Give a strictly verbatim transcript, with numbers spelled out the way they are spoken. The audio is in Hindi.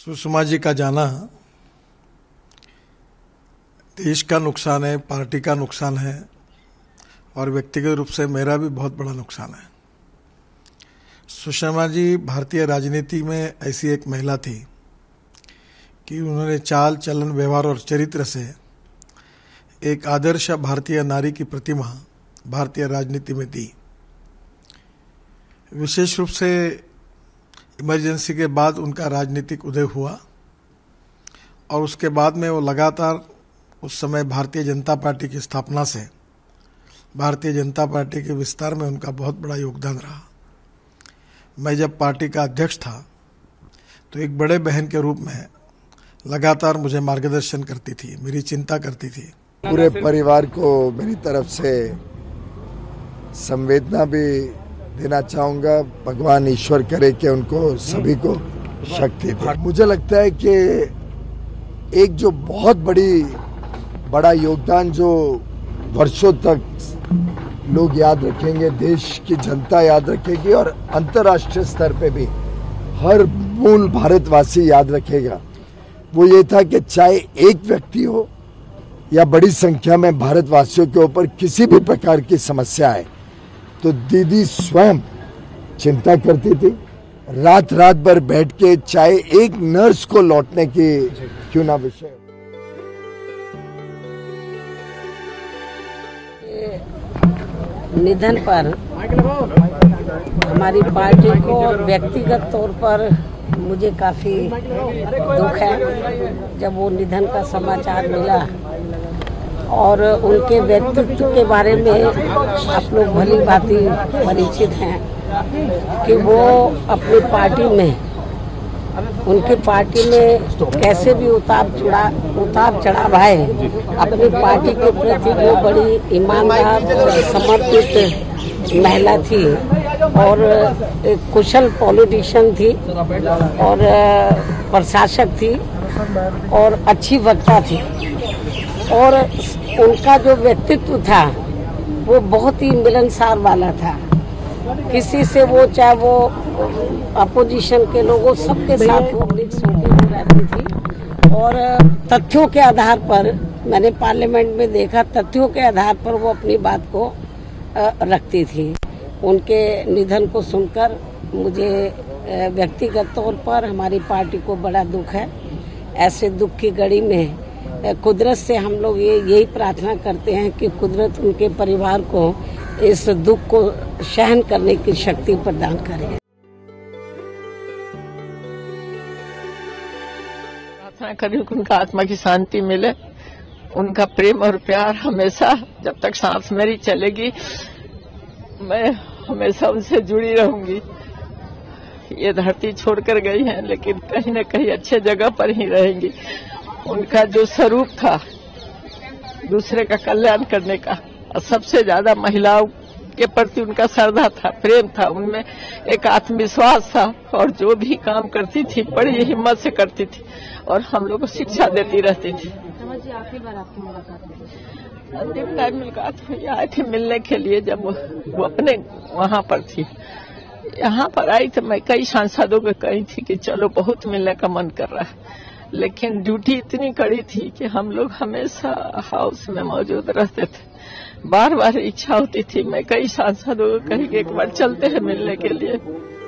सुषमा जी का जाना देश का नुकसान है, पार्टी का नुकसान है और व्यक्तिगत रूप से मेरा भी बहुत बड़ा नुकसान है। सुषमा जी भारतीय राजनीति में ऐसी एक महिला थी कि उन्होंने चाल चलन व्यवहार और चरित्र से एक आदर्श भारतीय नारी की प्रतिमा भारतीय राजनीति में दी। विशेष रूप से इमरजेंसी के बाद उनका राजनीतिक उदय हुआ और उसके बाद में वो लगातार उस समय भारतीय जनता पार्टी की स्थापना से भारतीय जनता पार्टी के विस्तार में उनका बहुत बड़ा योगदान रहा। मैं जब पार्टी का अध्यक्ष था तो एक बड़े बहन के रूप में लगातार मुझे मार्गदर्शन करती थी, मेरी चिंता करती थी। पूरे परिवार को मेरी तरफ से संवेदना भी देना चाहूँगा। भगवान ईश्वर करे कि उनको सभी को शक्ति दे। मुझे लगता है कि एक जो बहुत बड़ी बड़ा योगदान जो वर्षों तक लोग याद रखेंगे, देश की जनता याद रखेगी और अंतर्राष्ट्रीय स्तर पे भी हर मूल भारतवासी याद रखेगा, वो ये था कि चाहे एक व्यक्ति हो या बड़ी संख्या में भारतवासियों के ऊपर किसी भी प्रकार की समस्या है तो दीदी स्वयं चिंता करती थी। रात रात भर बैठ के चाहे एक नर्स को लौटने की क्यों ना विषय। निधन पर हमारी पार्टी को व्यक्तिगत तौर पर मुझे काफी दुख है। जब वो निधन का समाचार मिला और उनके व्यक्तित्व के बारे में आप लोग भली भांति परिचित हैं कि वो अपनी पार्टी में उनकी पार्टी में कैसे भी उतार चढ़ा उतार चढ़ाव आए, अपनी पार्टी के प्रति वो बड़ी ईमानदार और समर्पित महिला थी और एक कुशल पॉलिटिशियन थी और प्रशासक थी और अच्छी वक्ता थी। और उनका जो व्यक्तित्व था वो बहुत ही मिलनसार वाला था। किसी से वो चाहे वो अपोजिशन के लोगों सबके साथ वो मिक्स होकर रहती थी और तथ्यों के आधार पर मैंने पार्लियामेंट में देखा, तथ्यों के आधार पर वो अपनी बात को रखती थी। उनके निधन को सुनकर मुझे व्यक्तिगत तौर पर हमारी पार्टी को बड़ा दुख है। ऐसे दुख की घड़ी में कुदरत से हम लोग ये यही प्रार्थना करते हैं कि कुदरत उनके परिवार को इस दुख को सहन करने की शक्ति प्रदान करे। प्रार्थना करें कि उनका आत्मा की शांति मिले, उनका प्रेम और प्यार हमेशा जब तक सांस मेरी चलेगी मैं हमेशा उनसे जुड़ी रहूंगी। ये धरती छोड़कर गई हैं लेकिन कहीं न कहीं अच्छे जगह पर ही रहेंगी। उनका जो स्वरूप था दूसरे का कल्याण करने का और सबसे ज्यादा महिलाओं के प्रति उनका श्रद्धा था, प्रेम था, उनमें एक आत्मविश्वास था और जो भी काम करती थी बड़ी हिम्मत से करती थी और हम लोग को शिक्षा देती रहती थी। आखिरी बार आपकी मुलाकात हुई? अंतिम टाइम मुलाकात हुई, आई थी मिलने के लिए जब वो अपने वहाँ पर थी। यहाँ पर आई तो मैं कई सांसदों को कही थी कि चलो बहुत मिलने का मन कर रहा है, लेकिन ड्यूटी इतनी कड़ी थी कि हम लोग हमेशा हाउस में मौजूद रहते थे। बार बार इच्छा होती थी, मैं कई सांसदों को कही कि एक बार चलते हैं मिलने के लिए।